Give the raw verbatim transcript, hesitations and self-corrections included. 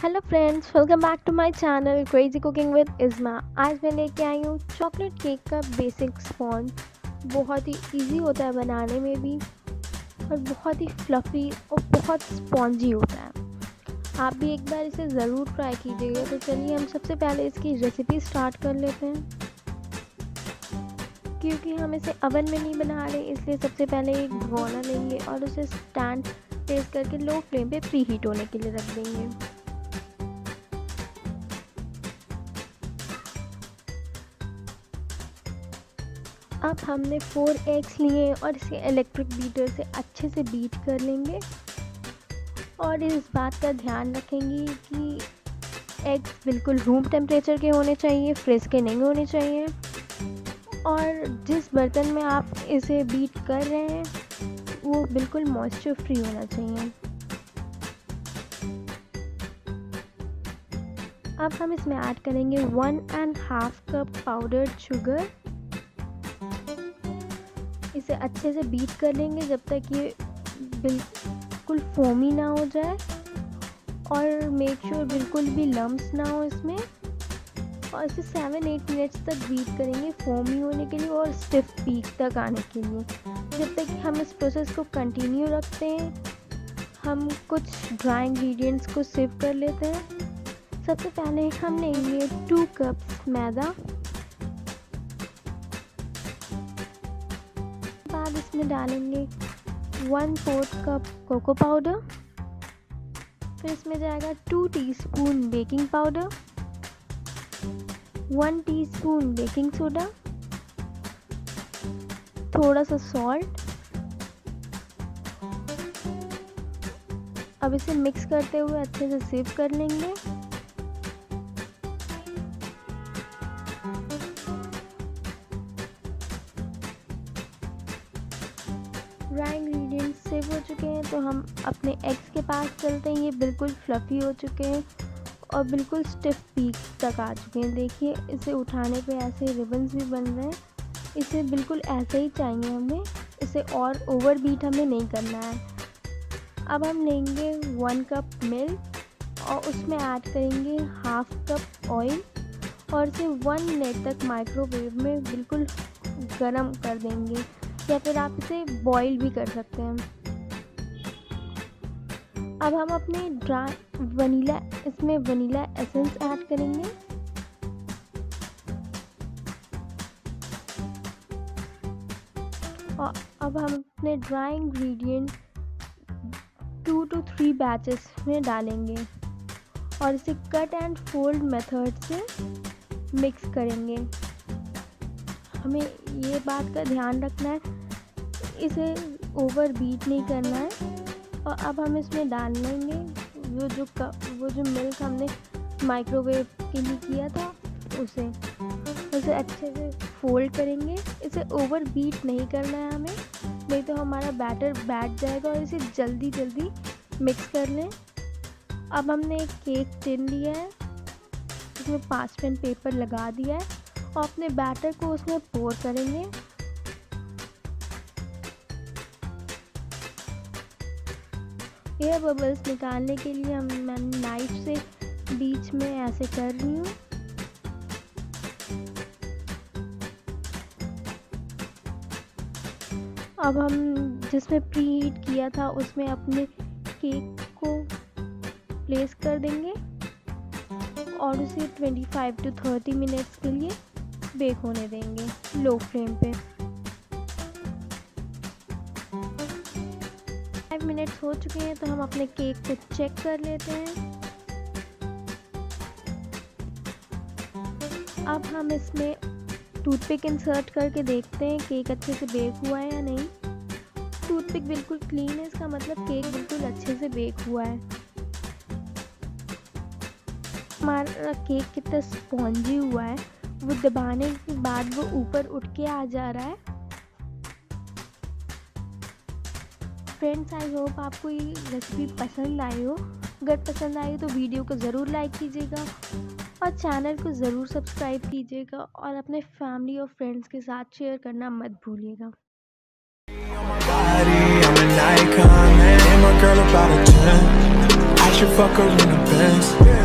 Hello friends, welcome back to my channel crazy cooking with Izma. आज मैं लेके आई हूँ चॉकलेट केक का बेसिक स्पॉन्ज। बहुत ही इजी होता है बनाने में भी और बहुत ही फ्लफ़ी और बहुत स्पॉन्जी होता है। आप भी एक बार इसे ज़रूर ट्राई कीजिएगा। तो चलिए हम सबसे पहले इसकी रेसिपी स्टार्ट कर लेते हैं। क्योंकि हम इसे ओवन में नहीं बना रहे, इसलिए सबसे पहले एक भगोना लेंगे और उसे स्टैंड प्लेस करके लो फ्लेम पे प्री हीट होने के लिए रख देंगे। अब हमने फोर एग्स लिए और इसे इलेक्ट्रिक बीटर से अच्छे से बीट कर लेंगे और इस बात का ध्यान रखेंगे कि एग्स बिल्कुल रूम टेम्परेचर के होने चाहिए, फ्रिज के नहीं होने चाहिए। और जिस बर्तन में आप इसे बीट कर रहे हैं वो बिल्कुल मॉइस्चर फ्री होना चाहिए। अब हम इसमें ऐड करेंगे one and half cup powdered sugar. इसे अच्छे से बीट कर लेंगे जब तक ये बिल्कुल फोमी ना हो जाए और मेक श्योर बिल्कुल भी लम्प्स ना हो इसमें। और इसे सेवन एट मिनट्स तक बीट करेंगे फोमी होने के लिए और स्टिफ पीक तक आने के लिए। जब तक हम इस प्रोसेस को कंटिन्यू रखते हैं, हम कुछ ड्राई इंग्रेडिएंट्स को सिव कर लेते हैं। सबसे पहले हमने लिए टू कप्स मैदा। बाद इसमें डालेंगे one fourth cup cocoa powder. फिर इसमें जाएगा two teaspoon baking powder, one teaspoon baking soda, थोड़ा सा सॉल्ट। अब इसे मिक्स करते हुए अच्छे से सिव कर लेंगे। ड्राई इंग्रेडिएंट्स सेव हो चुके हैं तो हम अपने एग्स के पास चलते हैं। ये बिल्कुल फ्लफ़ी हो चुके हैं और बिल्कुल स्टिफ पीक तक आ चुके हैं। देखिए इसे उठाने पे ऐसे रिबन्स भी बन रहे हैं। इसे बिल्कुल ऐसे ही चाहिए हमें, इसे और ओवर बीट हमें नहीं करना है। अब हम लेंगे वन कप मिल्क और उसमें ऐड करेंगे हाफ कप ऑयल और इसे वन मिनट तक माइक्रोवेव में बिल्कुल गर्म कर देंगे, या फिर आप इसे बॉईल भी कर सकते हैं। अब हम अपने ड्राई वनीला इसमें वनीला एसेंस ऐड करेंगे। और अब हम अपने dry ingredient two to three batches में डालेंगे और इसे कट एंड फोल्ड मेथड से मिक्स करेंगे। हमें ये बात का ध्यान रखना है, इसे ओवर बीट नहीं करना है। और अब हम इसमें डाल लेंगे वो जो कप वो जो मिल्क हमने माइक्रोवेव के लिए किया था उसे उसे अच्छे से फोल्ड करेंगे। इसे ओवर बीट नहीं करना है हमें, नहीं तो हमारा बैटर बैठ जाएगा। और इसे जल्दी जल्दी मिक्स कर लें। अब हमने एक केक टिन लिया है, इसमें पार्चमेंट पेपर लगा दिया है और अपने बैटर को उसमें पोर करेंगे। एयर बबल्स निकालने के लिए हम मैं नाइफ से बीच में ऐसे कर रही हूँ। अब हम जिसमें प्री हीट किया था उसमें अपने केक को प्लेस कर देंगे और उसे twenty five to thirty minutes के लिए बेक होने देंगे लो फ्लेम पे। फाइव मिनट्स हो चुके हैं तो हम अपने केक को चेक कर लेते हैं। अब हम इसमें टूथपिक इंसर्ट करके देखते हैं केक अच्छे से बेक हुआ है या नहीं। टूथपिक बिल्कुल क्लीन है, इसका मतलब केक बिल्कुल अच्छे से बेक हुआ है। हमारा केक कितना स्पॉन्जी हुआ है, वो दबाने के बाद वो ऊपर उठ के आ जा रहा है। फ्रेंड्स, आई होप आपको ये रेसिपी पसंद आई हो। अगर पसंद आई तो वीडियो को ज़रूर लाइक कीजिएगा और चैनल को ज़रूर सब्सक्राइब कीजिएगा और अपने फैमिली और फ्रेंड्स के साथ शेयर करना मत भूलिएगा। I'm an icon, man, and my girl about a ten. I should fuck her in a Benz.